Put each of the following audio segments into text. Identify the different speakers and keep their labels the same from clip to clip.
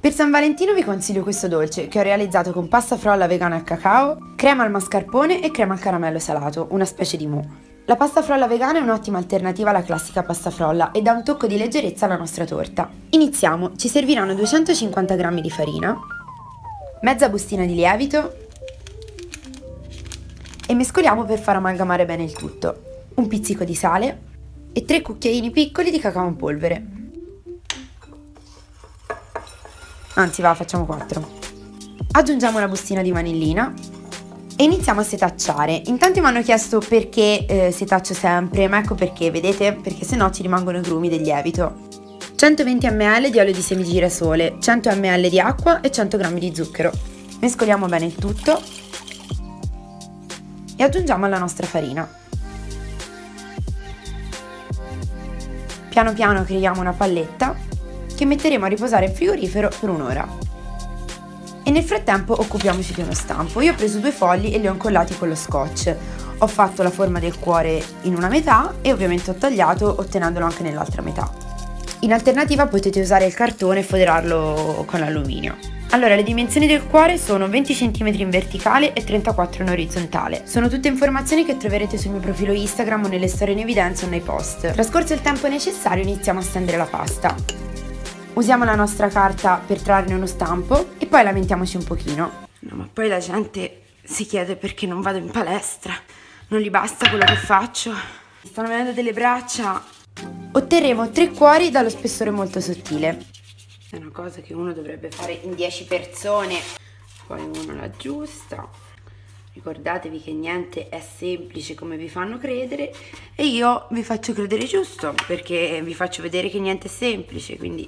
Speaker 1: Per San Valentino vi consiglio questo dolce che ho realizzato con pasta frolla vegana al cacao, crema al mascarpone e crema al caramello salato, una specie di mousse. La pasta frolla vegana è un'ottima alternativa alla classica pasta frolla e dà un tocco di leggerezza alla nostra torta. Iniziamo, ci serviranno 250 g di farina, mezza bustina di lievito e mescoliamo per far amalgamare bene il tutto. Un pizzico di sale e 3 cucchiaini piccoli di cacao in polvere. Anzi facciamo 4. Aggiungiamo una bustina di vanillina e iniziamo a setacciare. In tanti mi hanno chiesto perché setaccio sempre, ma ecco perché, vedete? Perché sennò ci rimangono i grumi del lievito. 120 ml di olio di semi di girasole, 100 ml di acqua e 100 g di zucchero. Mescoliamo bene il tutto e aggiungiamo la nostra farina. Piano piano creiamo una palletta che metteremo a riposare in frigorifero per un'ora. E nel frattempo occupiamoci di uno stampo. Io ho preso 2 fogli e li ho incollati con lo scotch. Ho fatto la forma del cuore in una metà e ovviamente ho tagliato ottenendolo anche nell'altra metà. In alternativa potete usare il cartone e foderarlo con l'alluminio. Allora, le dimensioni del cuore sono 20 cm in verticale e 34 in orizzontale. Sono tutte informazioni che troverete sul mio profilo Instagram o nelle storie in evidenza o nei post. Trascorso il tempo necessario iniziamo a stendere la pasta. Usiamo la nostra carta per trarne uno stampo e poi lamentiamoci un pochino. No, ma poi la gente si chiede perché non vado in palestra. Non gli basta quello che faccio. Mi stanno venendo delle braccia. Otterremo 3 cuori dallo spessore molto sottile. È una cosa che uno dovrebbe fare in 10 persone. Poi uno l'aggiusta. Ricordatevi che niente è semplice come vi fanno credere e io vi faccio credere giusto perché vi faccio vedere che niente è semplice, quindi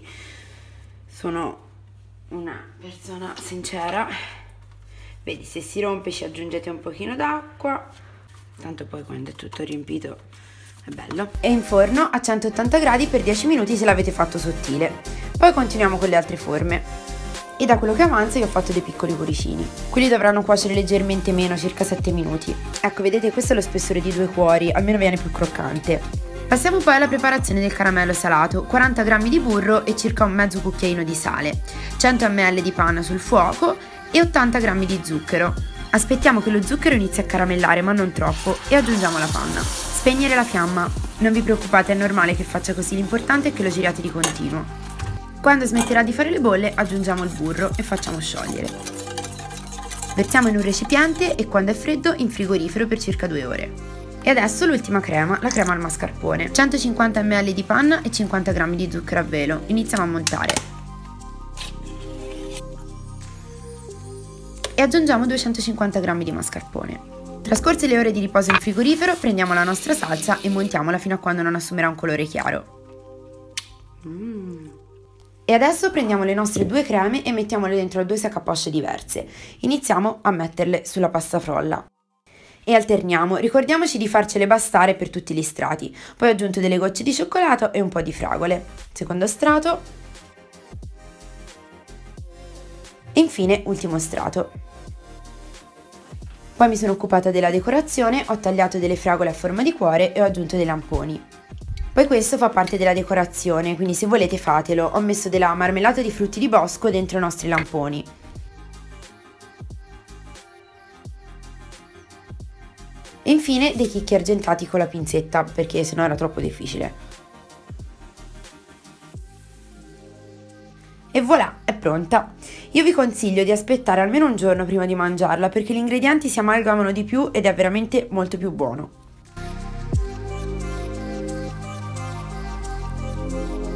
Speaker 1: sono una persona sincera. Vedi, se si rompe ci aggiungete un pochino d'acqua, tanto poi quando è tutto riempito è bello. E in forno a 180 gradi per 10 minuti se l'avete fatto sottile. Poi continuiamo con le altre forme. E da quello che avanza io ho fatto dei piccoli cuoricini. Quelli dovranno cuocere leggermente meno, circa 7 minuti. Ecco, vedete, questo è lo spessore di 2 cuori, almeno viene più croccante. Passiamo poi alla preparazione del caramello salato, 40 g di burro e circa un mezzo cucchiaino di sale, 100 ml di panna sul fuoco e 80 g di zucchero. Aspettiamo che lo zucchero inizi a caramellare, ma non troppo, e aggiungiamo la panna. Spegnere la fiamma. Non vi preoccupate, è normale che faccia così, l'importante è che lo giriate di continuo. Quando smetterà di fare le bolle aggiungiamo il burro e facciamo sciogliere. Versiamo in un recipiente e quando è freddo in frigorifero per circa 2 ore. E adesso l'ultima crema, la crema al mascarpone. 150 ml di panna e 50 g di zucchero a velo. Iniziamo a montare. E aggiungiamo 250 g di mascarpone. Trascorse le ore di riposo in frigorifero prendiamo la nostra salsa e montiamola fino a quando non assumerà un colore chiaro. E adesso prendiamo le nostre 2 creme e mettiamole dentro a 2 sac à poche diverse. Iniziamo a metterle sulla pasta frolla. E alterniamo, ricordiamoci di farcele bastare per tutti gli strati. Poi ho aggiunto delle gocce di cioccolato e un po' di fragole. Secondo strato. E infine ultimo strato. Poi mi sono occupata della decorazione, ho tagliato delle fragole a forma di cuore e ho aggiunto dei lamponi. Poi questo fa parte della decorazione, quindi se volete fatelo. Ho messo della marmellata di frutti di bosco dentro i nostri lamponi. E infine dei chicchi argentati con la pinzetta, perché sennò era troppo difficile. E voilà, è pronta! Io vi consiglio di aspettare almeno un giorno prima di mangiarla, perché gli ingredienti si amalgamano di più ed è veramente molto più buono.